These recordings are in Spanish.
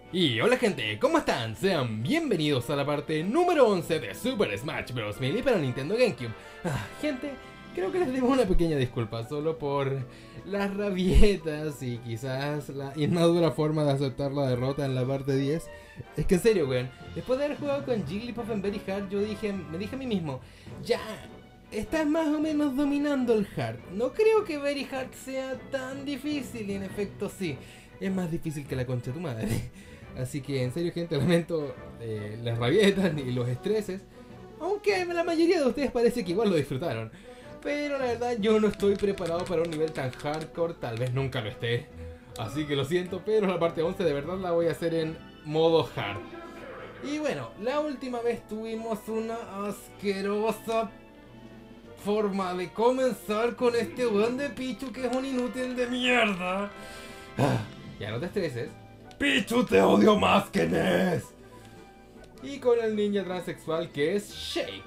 Y hola gente, ¿cómo están? Sean bienvenidos a la parte número 11 de Super Smash Bros. Melee para Nintendo GameCube. Gente, creo que les debo una pequeña disculpa solo por las rabietas y quizás la inmadura forma de aceptar la derrota en la parte 10. Es que en serio, weón, después de haber jugado con Jigglypuff en Very Hard, me dije a mí mismo, ya, estás más o menos dominando el hard. No creo que Very Hard sea tan difícil y en efecto sí, es más difícil que la concha de tu madre. Así que en serio gente, lamento las rabietas y los estreses. Aunque la mayoría de ustedes parece que igual lo disfrutaron. Pero la verdad yo no estoy preparado para un nivel tan hardcore, tal vez nunca lo esté. Así que lo siento, pero la parte 11 de verdad la voy a hacer en modo hard. Y bueno, la última vez tuvimos una asquerosa forma de comenzar con este weón de Pichu que es un inútil de mierda. Ya no te estreses. Pichu, te odio más que Ness. Y con el ninja transexual que es Shake.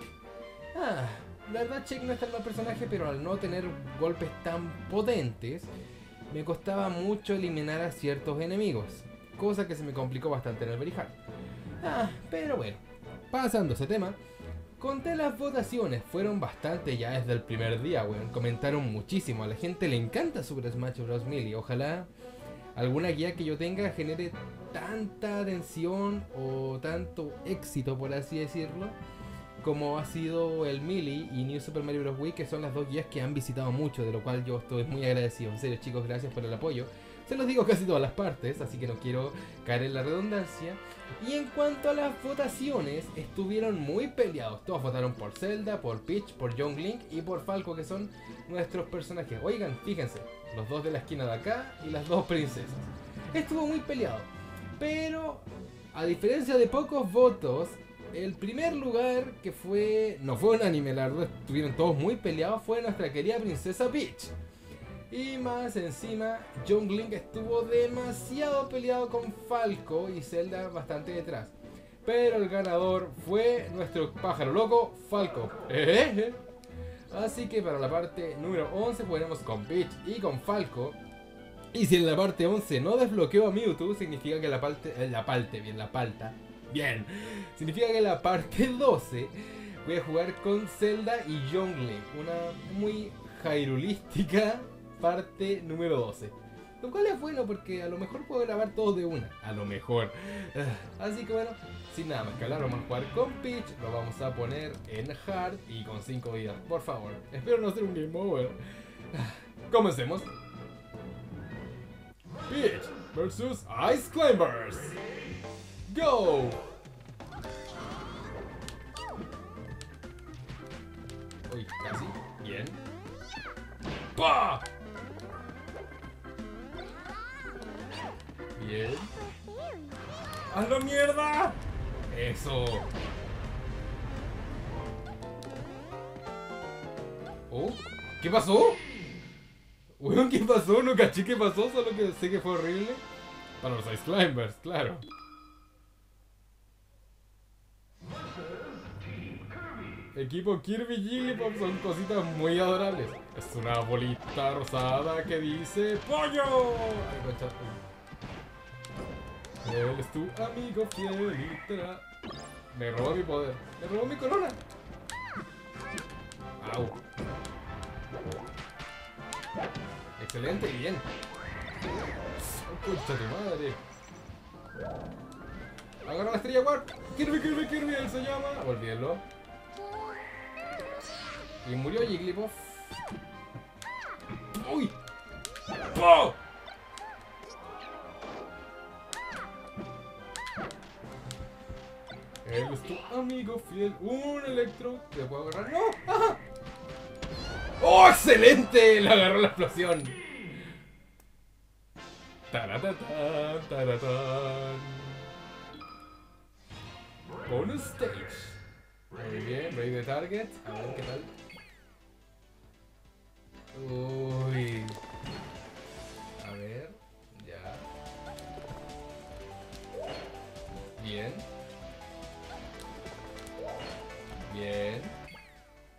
La verdad Shake no es tan mal personaje, pero al no tener golpes tan potentes, me costaba mucho eliminar a ciertos enemigos. Cosa que se me complicó bastante en el Very Hard. Pero bueno, pasando ese tema, conté las votaciones, fueron bastante ya desde el primer día, weón. Comentaron muchísimo, a la gente le encanta Super Smash Bros. Melee. Ojalá alguna guía que yo tenga genere tanta atención o tanto éxito, por así decirlo, como ha sido el Melee y New Super Mario Bros. Wii, que son las dos guías que han visitado mucho, de lo cual yo estoy muy agradecido. En serio chicos, gracias por el apoyo. Se los digo casi todas las partes, así que no quiero caer en la redundancia. Y en cuanto a las votaciones, estuvieron muy peleados. Todos votaron por Zelda, por Peach, por Young Link y por Falco, que son nuestros personajes. Oigan, fíjense, los dos de la esquina de acá y las dos princesas. Estuvo muy peleado, pero a diferencia de pocos votos, el primer lugar que fue... no fue unánime, la verdad, estuvieron todos muy peleados, fue nuestra querida princesa Peach. Y más encima, Young Link estuvo demasiado peleado con Falco y Zelda bastante detrás. Pero el ganador fue nuestro pájaro loco, Falco. Así que para la parte número 11 jugaremos con Peach y con Falco. Y si en la parte 11 no desbloqueo a Mewtwo, significa que significa que en la parte 12 voy a jugar con Zelda y Young Link. Una muy jairulística parte número 12. Lo cual es bueno porque a lo mejor puedo grabar todo de una. A lo mejor. Así que bueno, sin nada más que hablar, vamos a jugar con Peach. Lo vamos a poner en hard y con 5 vidas. Por favor, espero no hacer un game over. Comencemos. Peach versus Ice Climbers. Go. Uy, casi. Bien. ¡Pah! Bien. ¡Haz la mierda! Eso. Oh, ¿qué pasó? Weón, ¿qué pasó? No caché qué pasó, solo que sé que fue horrible. Para los Ice Climbers, claro. Equipo Kirby Jigglypuff son cositas muy adorables. Es una bolita rosada que dice ¡pollo! Ay, concha. Él es tu amigo fiel y me robó mi poder. Me robó mi corona. Au. Excelente, bien. Oh, concha tu madre. Agarra la estrella Warp. Kirby, él se llama. Olvídenlo. Y murió Jigglypuff. ¡Uy! ¡Oh! Él es tu amigo fiel. Un Electro. ¿Le puedo agarrar? ¡No! ¡Ajá! ¡Oh, excelente! Le agarró la explosión. Taratatán, taratán. Bonus stage. Muy bien, ready the target. A ver qué tal. Uy. A ver. Ya. Bien. Bien.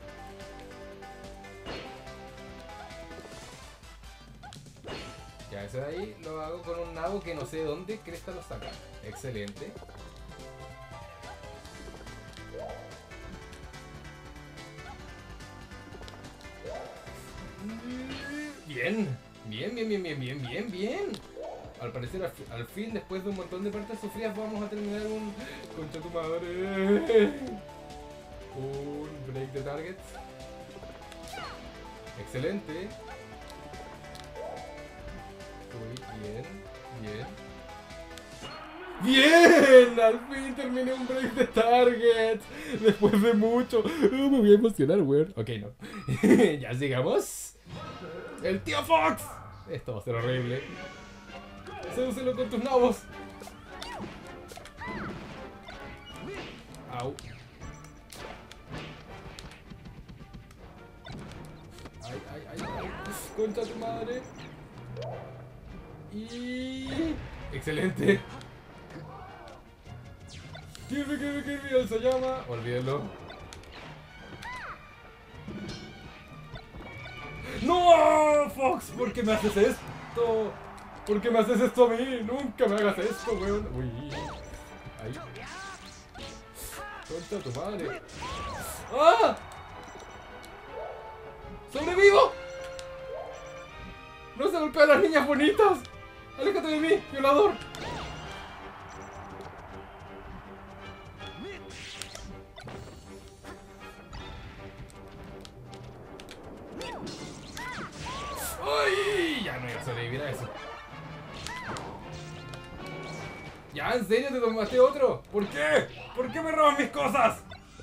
Ya es ese de ahí lo hago con un nabo que no sé de dónde cresta lo saca. Excelente. Bien. Bien. Al parecer, al fin, después de un montón de partes sufridas, vamos a terminar un... ¡Concha tu madre! Un break de targets. Excelente. Uy, bien. Al fin terminé un break de targets. Después de mucho. Me voy a emocionar, weón. Ok, no. Ya sigamos. ¡El tío Fox! Esto va a ser horrible. Sedúcelo con tus nabos. Au. Ay. Concha tu madre. Y... excelente. Kirby, él se llama. Olvídenlo. ¡No! Fox, ¿por qué me haces esto? ¿Por qué me haces esto a mí? Nunca me hagas esto, weón. Uy. Ahí. Concha tu madre. ¡Ah! ¡Sobrevivo! ¡No se golpea a las niñas bonitas! ¡Aléjate de mí, violador! ¡Ay! Ya no iba a sobrevivir a eso. ¿Ya? ¿En serio te tomaste otro? ¿Por qué? ¿Por qué me roban mis cosas?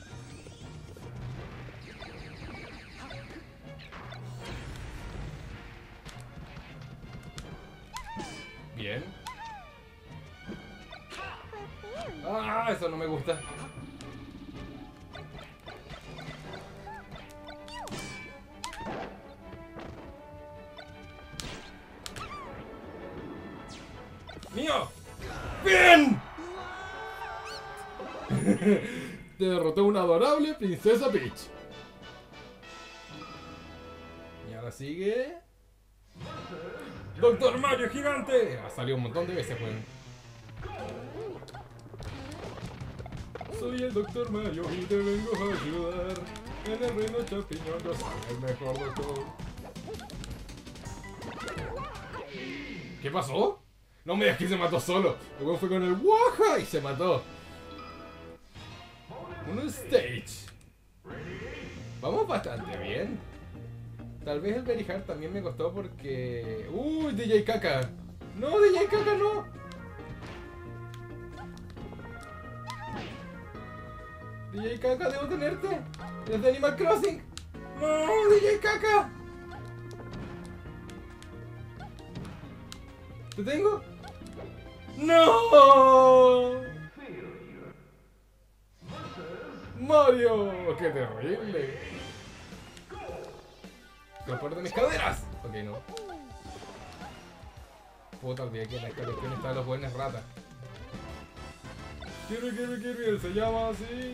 Bien. Ah, eso no me gusta. ¡Mío! ¡Bien! Te derrotó una adorable princesa Peach. Y ahora sigue... ¡Doctor Mario gigante! Ha salido un montón de veces, weón. Soy el Doctor Mario y te vengo a ayudar. En el reino champiñón yo soy el mejor doctor. ¿Qué pasó? No me digas que se mató solo. Luego fue con el Waha y se mató. Un stage. Vamos bastante bien. Tal vez el Very Hard también me costó porque... ¡Uy, DJ Kaka! ¡No, DJ Kaka, no! DJ Kaka, debo tenerte. ¡Es de Animal Crossing! ¡No, DJ Kaka! ¿Te tengo? ¡No! ¡Mario! ¡Qué terrible! ¡Transporte mis caderas! Ok, no. Puta, olvidé que en esta cuestión están los buenos ratas. Kirby, él se llama así.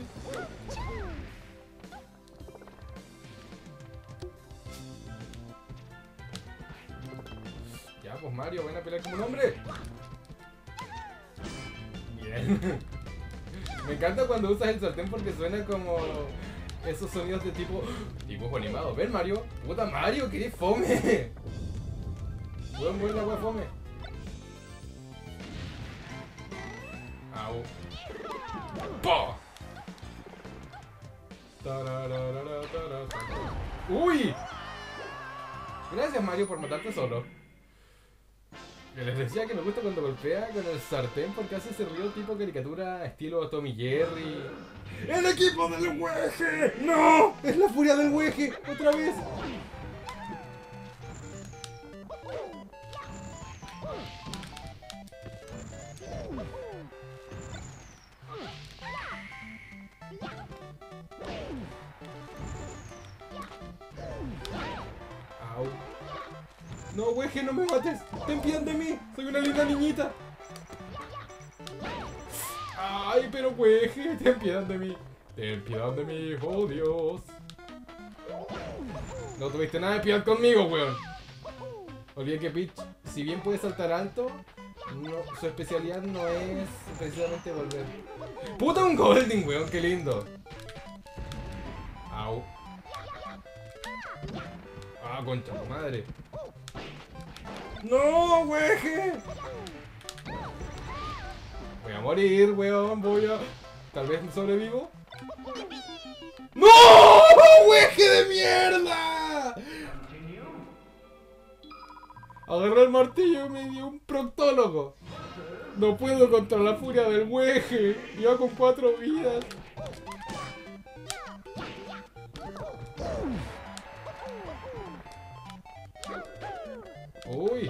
Ya, pues Mario, ven a pelear como un hombre. Bien. Me encanta cuando usas el sartén porque suena como esos sonidos de dibujo animado. ¿Ven, Mario? Puta Mario, que eres fome. Buen la wea fome. Au. ¡Pah! ¡Uy! Gracias, Mario, por matarte solo. Que les decía que me gusta cuando golpea con el sartén porque hace ese ruido tipo caricatura estilo Tommy Jerry. ¡El equipo del Weje! ¡No! ¡Es la furia del Weje! ¡Otra vez! Au. No, Weje, no me mates. Ten piedad de mí. Soy una linda niñita. Ay, pero Weje, ten piedad de mí. Ten piedad de mí, oh Dios. No tuviste nada de piedad conmigo, weón. Olvidé que Peach si bien puede saltar alto, su especialidad no es precisamente volver. ¡Puta, un Golding, weón! ¡Qué lindo! ¡Au! ¡Ah, concha tu madre! ¡No, weje! Voy a morir, weón, Tal vez sobrevivo. ¡No! ¡Weje de mierda! Agarré el martillo y me dio un proctólogo. No puedo contra la furia del weje. Iba con 4 vidas. Uy.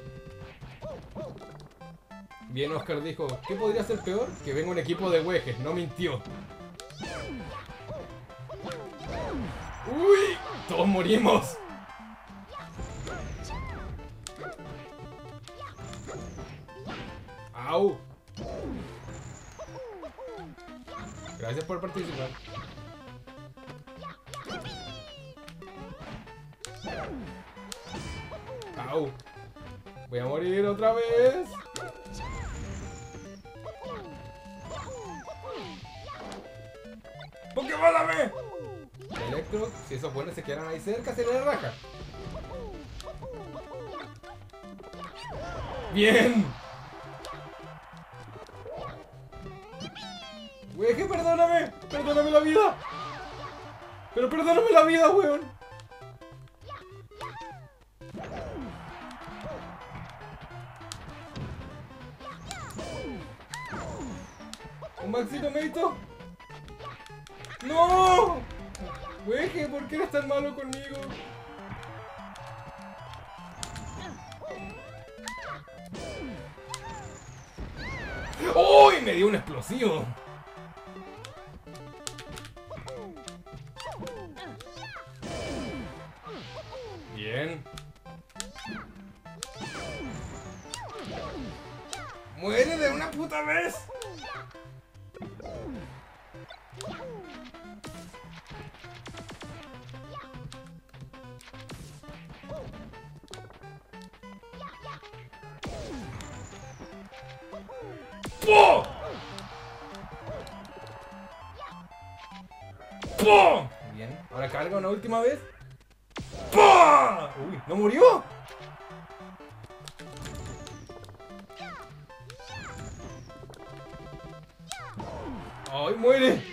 Bien, Oscar dijo, ¿qué podría ser peor? Que venga un equipo de wejes, no mintió. Uy, todos morimos. Au. Gracias por participar. Au. Voy a morir otra vez. ¡Pokémon! Electro, si esos buenos se quedan ahí cerca, se le raja. ¡Bien! Weje, perdóname. Perdóname la vida. Pero perdóname la vida, weón. ¿Un Maxito Meito? ¡No! Weje, ¿por qué eres tan malo conmigo? ¡Uy! Me dio un explosivo. Bien. ¡Muere de una puta vez! ¡Pum! ¡Pum! Bien, ahora carga una última vez. ¡Pum! Uy, ¿no murió? ¡Ay, muere!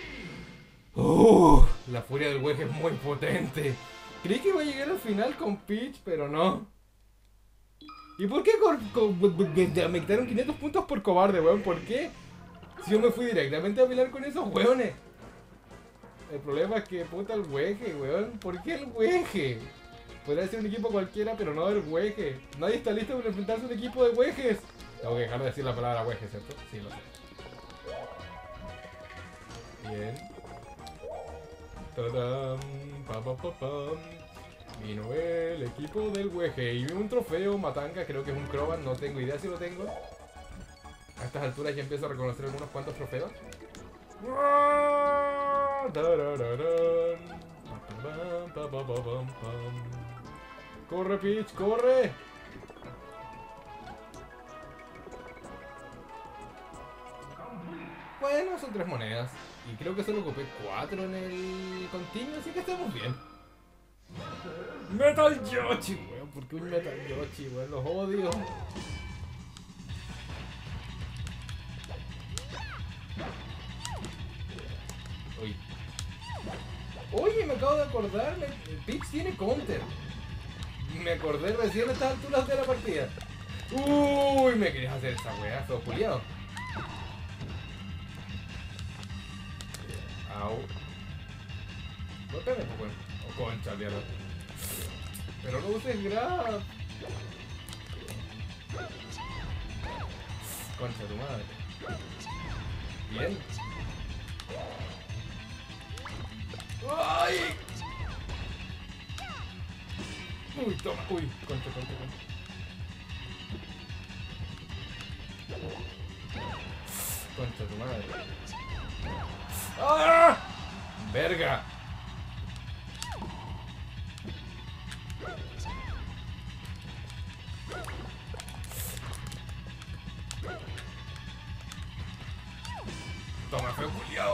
La furia del weje es muy potente. Creí que iba a llegar al final con Peach, pero no. ¿Y por qué me quitaron 500 puntos por cobarde, weón? ¿Por qué? Si yo me fui directamente a pelear con esos weones. El problema es que puta el weje, weón. ¿Por qué el weje? Podría ser un equipo cualquiera, pero no del weje. Nadie está listo para enfrentarse a un equipo de wejes. Tengo que dejar de decir la palabra weje, ¿cierto? Sí, lo sé. Bien. ¡Tadam! ¡Pam! Vino el equipo del weje y vi un trofeo Matanga, creo que es un Crobat, no tengo idea si lo tengo. A estas alturas ya empiezo a reconocer algunos cuantos trofeos. ¡Corre, Peach, corre! Bueno, son 3 monedas. Y creo que solo ocupé 4 en el continuo, así que estamos bien. Metal Yoshi, weón. ¿Por qué un Metal Yoshi, weón? Los odio. Uy. Oye, me acabo de acordar. Peach tiene counter. Me acordé recién a estas alturas de la partida. Uy, me querías hacer esa weá, todo culiado. Au. No te metas, weón. Oh, concha, mierda. Pero no uses grab. Concha tu madre. Bien. ¡Ay! Uy, toma. Uy, concha. Concha tu madre. ¡Ah! ¡Verga! Toma, feo culiao.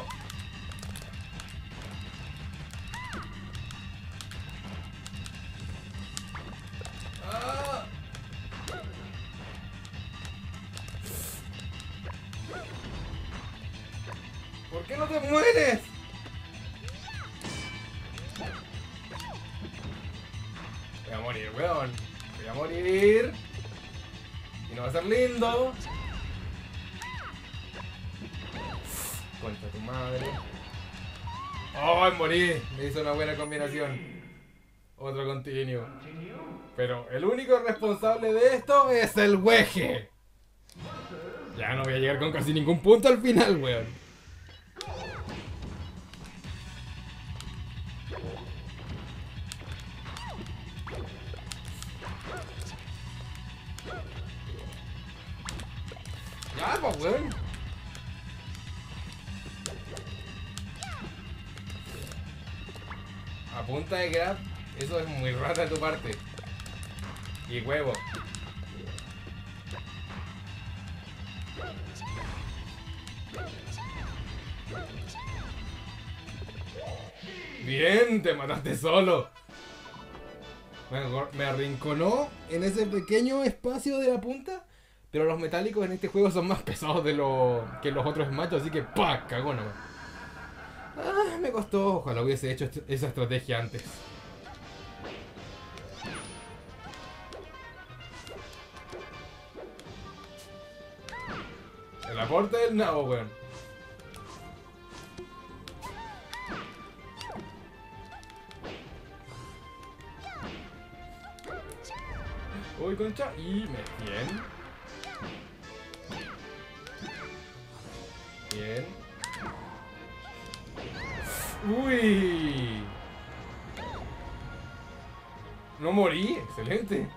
Ah. ¿Por qué no te mueres? Voy a morir, weón. Voy a morir. Y no va a ser lindo. Concha tu madre. ¡Oh, morí! Me hizo una buena combinación. Otro continuo. Pero el único responsable de esto es el Weje. Ya no voy a llegar con casi ningún punto al final, weón. Ya, pues, weón. A punta de grab, eso es muy rata de tu parte. Y huevo. Bien, te mataste solo. Me arrinconó en ese pequeño espacio de la punta. Pero los metálicos en este juego son más pesados de que los otros machos, así que ¡pah! Cagó nomás. Ah, me costó. Ojalá hubiese hecho esa estrategia antes. El aporte del nabo, weón. Uy, concha. Y bien. Bien. Uy. No morí. Excelente.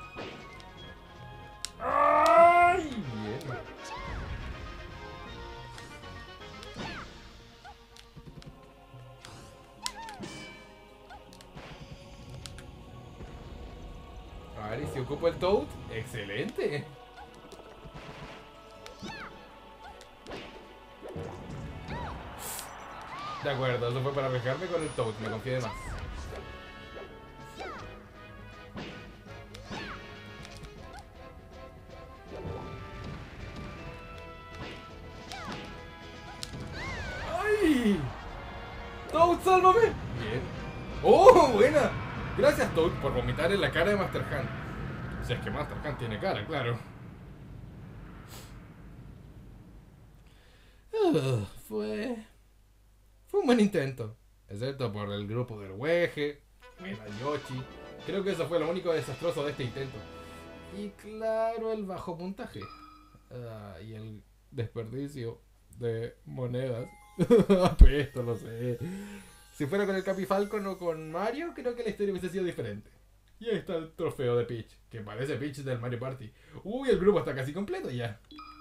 ¡Ay! Bien. A ver, ¿y si ocupo el Toad? ¡Excelente! De acuerdo, eso fue para arriesgarme con el Toad, me confié de más. ¡Ay! ¡Toad, sálvame! Bien. ¡Oh, buena! Gracias, Toad, por vomitar en la cara de Master Han. Si es que Master Han tiene cara, claro. Fue un buen intento. Excepto por el grupo del Weje, el Yoshi. Creo que eso fue lo único desastroso de este intento. Y claro, el bajo puntaje. Y el desperdicio de monedas. Esto lo sé. Si fuera con el Capifalcon o con Mario, creo que la historia hubiese sido diferente. Y ahí está el trofeo de Peach, que parece Peach del Mario Party. Uy, el grupo está casi completo ya.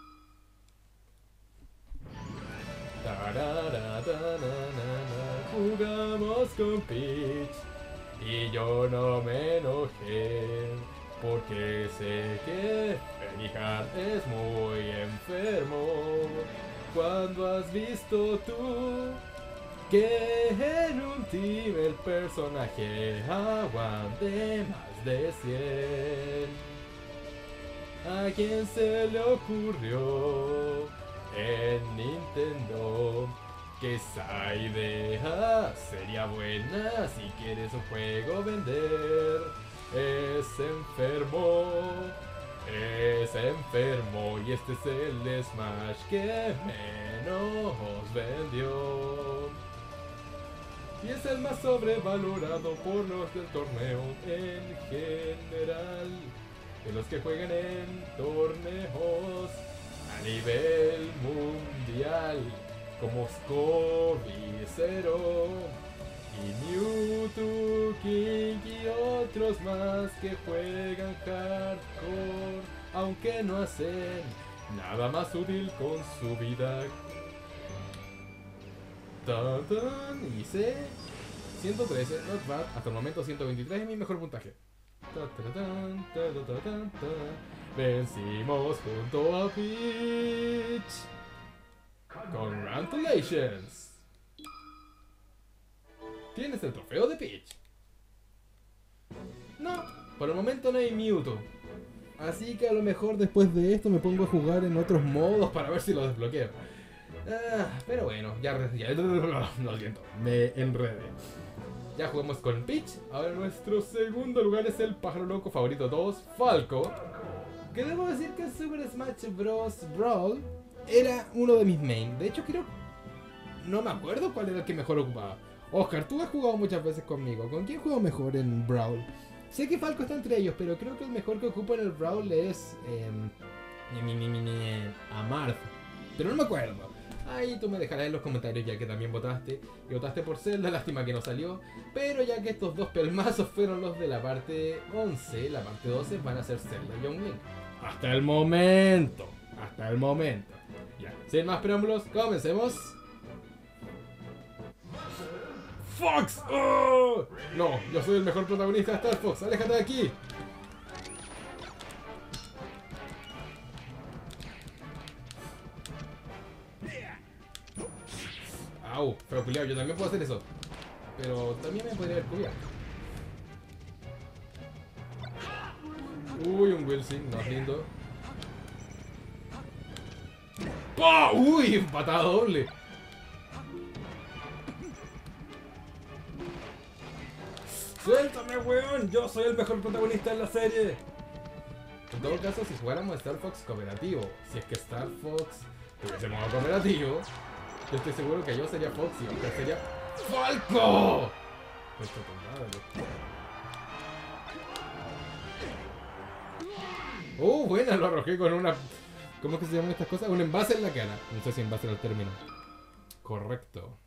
Jugamos con Peach y yo no me enojé porque sé que Felijar es muy enfermo. ¿Cuándo has visto tú que en un team el personaje aguante más de 100? ¿A quién se le ocurrió en Nintendo que esa idea sería buena si quieres un juego vender? Es enfermo y este es el Smash que menos vendió. Y es el más sobrevalorado por los del torneo en general, de los que juegan en torneos a nivel mundial, como Scobie, Zero y Mewtwo, King y otros más que juegan hardcore, aunque no hacen nada más útil con su vida. Hice 113, not bad, hasta el momento 123 es mi mejor puntaje. Vencimos junto a Peach con Grand Congratulations. Tienes el trofeo de Peach. No, por el momento no hay Mewtwo. Así que a lo mejor después de esto me pongo a jugar en otros modos para ver si lo desbloqueo. Pero bueno, ya lo siento, me enredé. Ya jugamos con Peach. Ahora nuestro segundo lugar es el pájaro loco favorito 2, Falco. Que debo decir que Super Smash Bros. Brawl era uno de mis main. De hecho creo... No me acuerdo cuál era el que mejor ocupaba. Oscar, tú has jugado muchas veces conmigo. ¿Con quién juego mejor en Brawl? Sé que Falco está entre ellos, pero creo que el mejor que ocupo en el Brawl es... Amarth. Pero no me acuerdo. Ahí tú me dejarás en los comentarios ya que también votaste. Y votaste por Zelda, lástima que no salió. Pero ya que estos dos pelmazos fueron los de la parte 11, la parte 12 van a ser Zelda y Young Link. Hasta el momento. Hasta el momento. Ya, sin más preámbulos, comencemos. ¡Fox! ¡Oh! No, yo soy el mejor protagonista de Star Fox, aléjate de aquí. Au, feo culiao, yo también puedo hacer eso. Pero también me podría haber cubierto. Uy, un Wilson, no es lindo. ¡Oh! ¡Uy! Patada doble. ¡Suéltame, weón! Yo soy el mejor protagonista en la serie. En todo caso, si jugáramos Star Fox cooperativo, si es que Star Fox tuviese modo cooperativo, yo estoy seguro que yo sería Fox y Oscar sería Falco. Esto buena, lo arrojé con una... ¿Cómo es que se llaman estas cosas? Un envase en la cara. No sé si envase era el término. Correcto.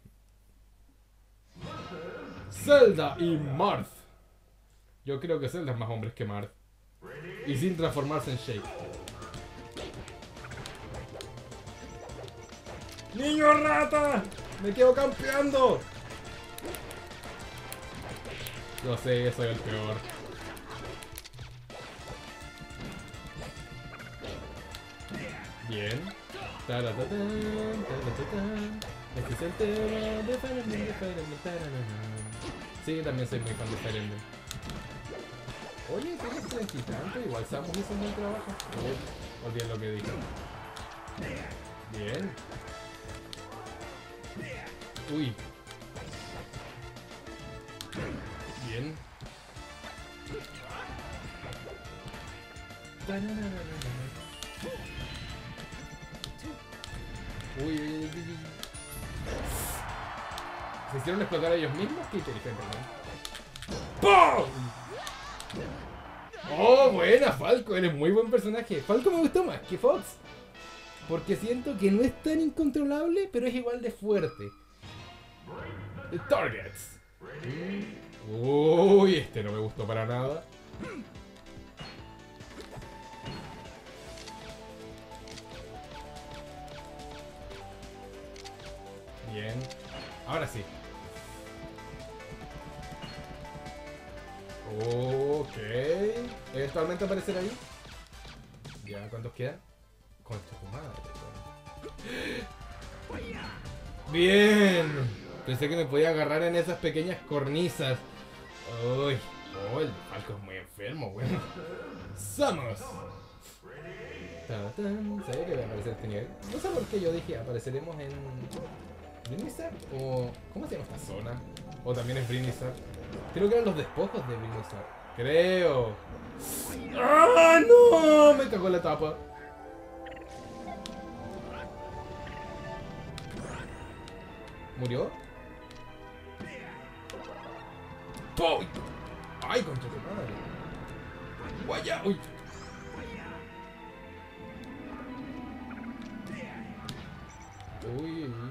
Zelda y Marth. Yo creo que Zelda es más hombres que Marth. Y sin transformarse en Shake. ¡Niño rata! ¡Me quedo campeando! Yo sé, soy el peor. Bien. Este es el tema de Fire Emblem, Sí, también soy muy fan de Fire Emblem. Oye, tienes 30 y tanto, igual Samus hizo un buen trabajo. Olviden lo que dije. Bien. Uy. Bien. Uy. ¿Se hicieron explotar a ellos mismos? Qué inteligente, ¿no? ¡Pum! Oh, buena, Falco, eres muy buen personaje. Falco me gustó más que Fox. Porque siento que no es tan incontrolable, pero es igual de fuerte. The Targets. Uy, este no me gustó para nada. Bien. Ahora sí. Ok. Eventualmente aparecerá ahí. Ya, ¿cuántos quedan? Concha tu madre. Bien. Pensé que me podía agarrar en esas pequeñas cornisas. Uy. Oh, el Falco es muy enfermo, weón. ¡Samus! Sabía que iba a aparecer este nivel. No sé por qué yo dije apareceremos en... ¿Brinisar? ¿O cómo se llama esta zona? ¿O también es Brinisar? Creo que eran los despojos de Brinisar. Creo. ¡Ah, no! Me cagó la tapa. ¿Murió? ¡Poy! ¡Ay, concha tu madre! ¡Guaya! ¡Uy! Uy.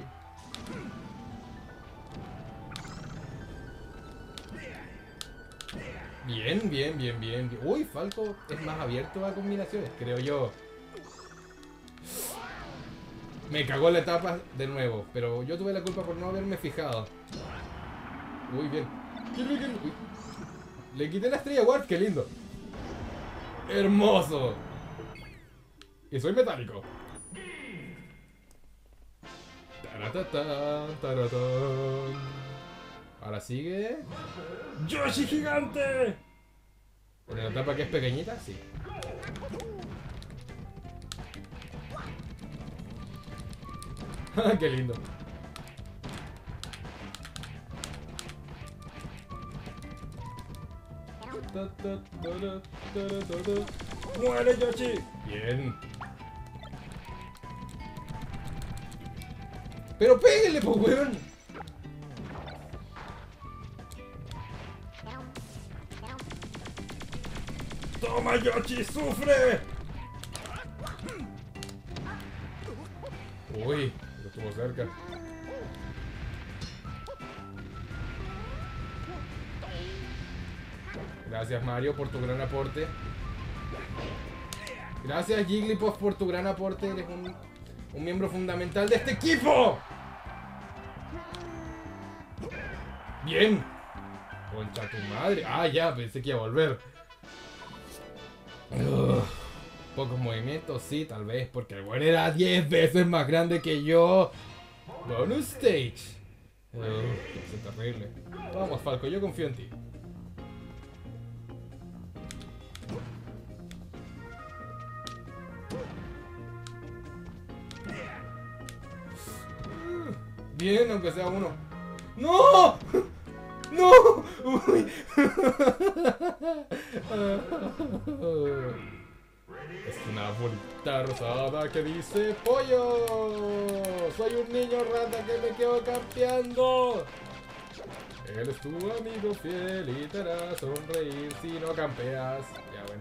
Bien, bien, bien, bien. Uy, Falco es más abierto a combinaciones, creo yo. Me cagó la etapa de nuevo, pero yo tuve la culpa por no haberme fijado. Uy, bien. Uy. Le quité la estrella Warp, qué lindo. Hermoso. Y soy metálico. Taratatán, taratán. Ahora sigue. ¡Yoshi gigante! ¿En la etapa que es pequeñita? Sí. ¡Qué lindo! ¡Muere Yoshi! Bien. ¡Pero pégale, pues, weón! ¡Toma, Yoshi! ¡Sufre! Uy, lo estuvo cerca. Gracias, Mario, por tu gran aporte. Gracias, Jigglypuff, por tu gran aporte. Eres un miembro fundamental de este equipo. Bien. Concha tu madre. Ah, ya, pensé que iba a volver. Pocos movimientos, sí, tal vez, porque el buen era 10 veces más grande que yo. Bonus stage. Es terrible. Vamos, Falco, yo confío en ti. Bien, aunque sea uno. ¡No! ¡No! ¡Uy! Es una bolita rosada que dice ¡pollo! ¡Soy un niño rata que me quedo campeando! Él es tu amigo fiel y te hará sonreír si no campeas. Ya, bueno.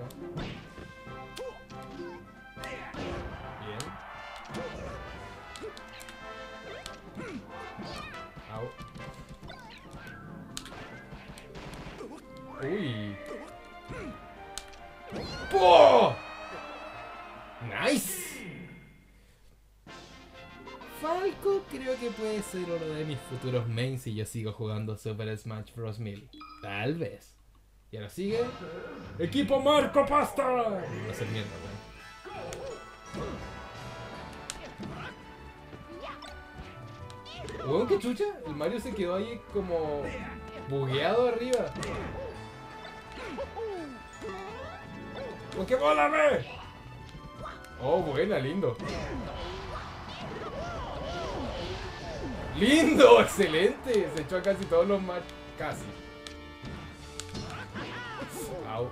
Bien. Au. Uy. ¡Poh! ¡Nice! Falco creo que puede ser uno de mis futuros mains si yo sigo jugando Super Smash Bros. Melee. Tal vez. Y ahora sigue. ¡Equipo Marco Pasta! Va a ser mierda, weón. Weón, qué chucha. El Mario se quedó ahí como bugueado arriba. ¡Qué bola, ve! Oh, buena, lindo. ¡Lindo! ¡Excelente! Se echó a casi todos los match. Casi. Au.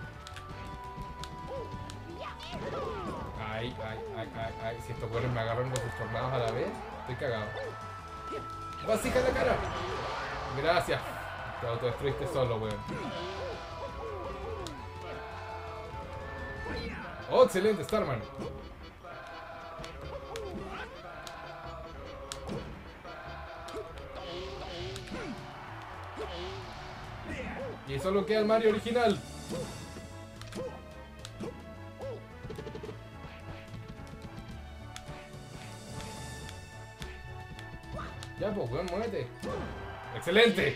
Ay, ay, ay, ay, ay. Si estos güeyes me agarran con sus tornados a la vez, estoy cagado. ¡Básica en la cara! Gracias. Te autodestruiste solo, weón. ¡Oh, excelente, Starman! Y solo queda el Mario original. Ya, pues, weón, muévete. ¡Excelente!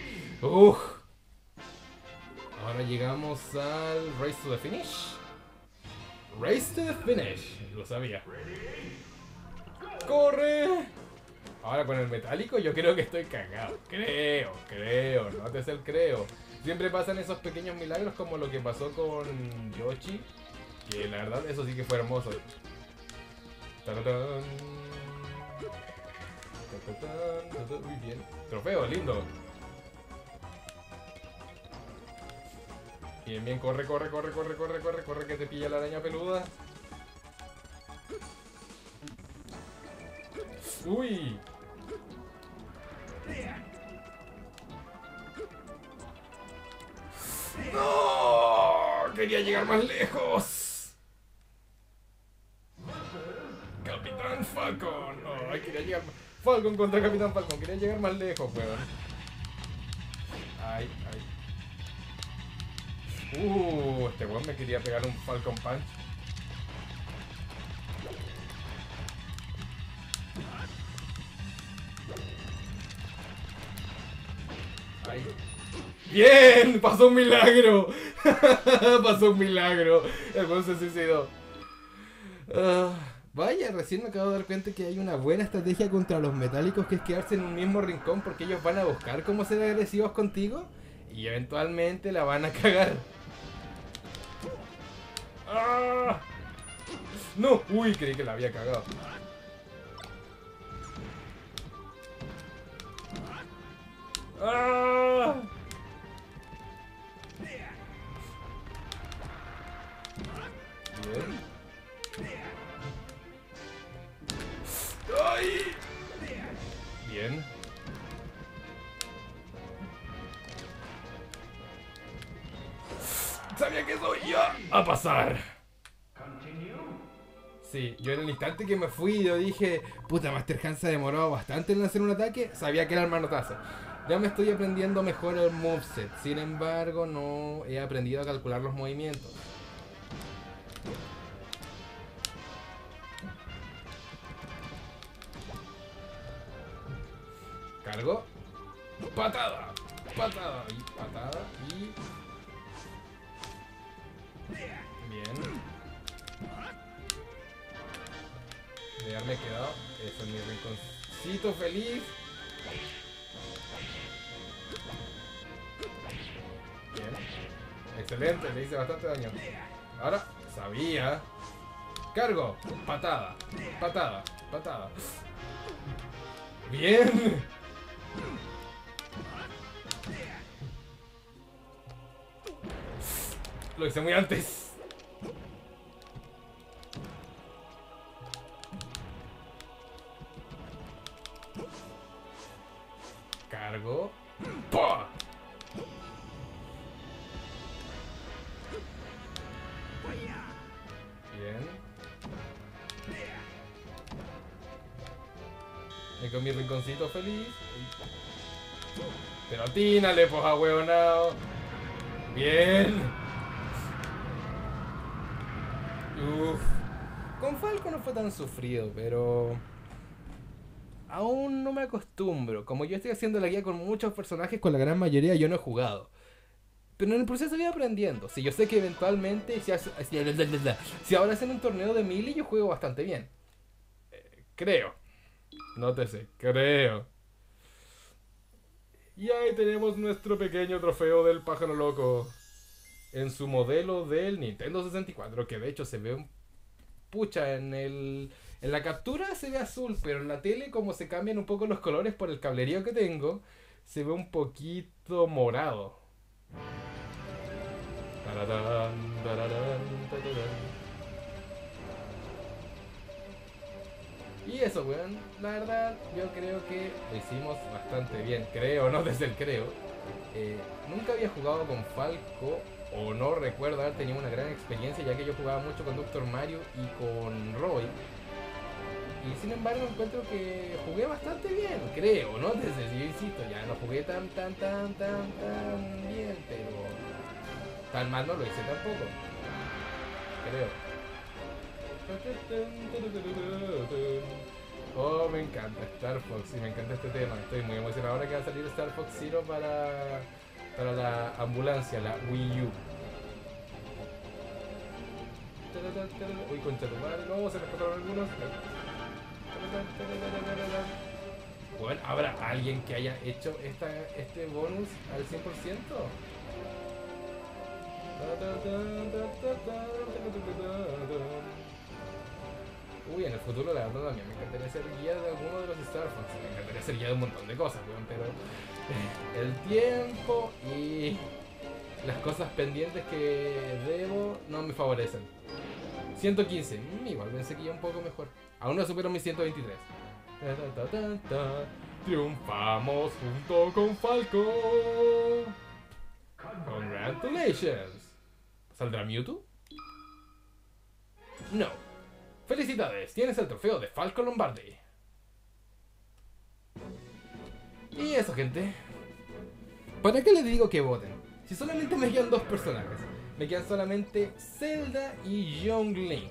Ahora llegamos al Race to the Finish. Race to the Finish. Lo sabía. ¡Corre! Ahora con el metálico yo creo que estoy cagado. Creo. No te sé el creo. Siempre pasan esos pequeños milagros como lo que pasó con Yoshi. Que la verdad eso sí que fue hermoso. ¡Taratán! Muy bien. Trofeo, lindo. Bien, corre, que te pilla la araña peluda. Uy. ¡No! Quería llegar más lejos. Capitán Falcon. Ay, quería llegar más. Falcon contra Capitán Falcon. Quería llegar más lejos, weón. Ay. Este weón me quería pegar un Falcon Punch. Ay. ¡Bien! ¡Pasó un milagro! Pasó un milagro. El weón se suicidó. Vaya, recién me acabo de dar cuenta que hay una buena estrategia contra los metálicos, que es quedarse en un mismo rincón, porque ellos van a buscar cómo ser agresivos contigo y eventualmente la van a cagar. ¡Ah! ¡No! ¡Uy! Creí que la había cagado. ¡Ah! Bien. ¡Ay! Bien. Sabía que eso iba a pasar. Sí, yo en el instante que me fui, yo dije, puta, Master Hand se ha demorado bastante en hacer un ataque. Sabía que era el manotazo. Ya me estoy aprendiendo mejor el moveset. Sin embargo, no he aprendido a calcular los movimientos. Cargo. Patada. Patada. Y patada. Y... Bien. De haberme quedado. Eso es mi rinconcito feliz. Bien. Excelente, le hice bastante daño. Ahora, sabía. Cargo. Patada. Patada. Patada. Bien. Lo hice muy antes. Cargo. ¡Pah! Bien. Y con mi rinconcito feliz. Pero atínale, pues, ahueonao. Bien. Uff. Con Falco no fue tan sufrido, pero... aún no me acostumbro. Como yo estoy haciendo la guía con muchos personajes, con la gran mayoría yo no he jugado. Pero en el proceso voy aprendiendo. Si yo sé que eventualmente, si ahora hacen un torneo de melee, yo juego bastante bien. Creo. Nótese, creo. Y ahí tenemos nuestro pequeño trofeo del pájaro loco. En su modelo del Nintendo 64, que de hecho se ve un... pucha, en la captura se ve azul, pero en la tele, como se cambian un poco los colores por el cablerío que tengo, se ve un poquito morado. Tararán, tararán, tararán. Y eso, weón, la verdad, yo creo que lo hicimos bastante bien. Creo, no desde el creo. Nunca había jugado con Falco, o no recuerdo haber tenido una gran experiencia, ya que yo jugaba mucho con Dr. Mario y con Roy. Y sin embargo encuentro que jugué bastante bien, creo, ¿no? Desde, yo insisto, ya no jugué tan bien, pero tan mal no lo hice tampoco, creo. Oh, me encanta Star Fox, y me encanta este tema. Estoy muy emocionado ahora que va a salir Star Fox Zero para la ambulancia, la Wii U. Uy, concha tu madre, no, se me escaparon algunos. Bueno, ¿habrá alguien que haya hecho este bonus al 100%? Uy, en el futuro la verdad también me encantaría ser guía de alguno de los Star Fox. Me encantaría ser guía de un montón de cosas, weón, pero el tiempo y las cosas pendientes que debo no me favorecen. 115, igual pensé que iba un poco mejor. Aún no supero mis 123. Triunfamos junto con Falco. Congratulations. ¿Saldrá Mewtwo? No. Felicidades, tienes el trofeo de Falco Lombardi. Y eso, gente. ¿Para qué les digo que voten? Si solamente me quedan dos personajes. Me quedan solamente Zelda y Young Link.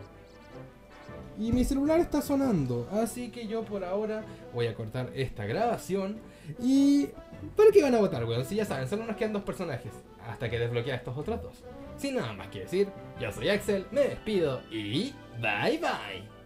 Y mi celular está sonando, así que yo por ahora voy a cortar esta grabación. Y... ¿para qué van a votar, weón? Si ya saben, solo nos quedan dos personajes, hasta que desbloquee a estos otros dos. Sin nada más que decir, yo soy Axel, me despido y... bye bye.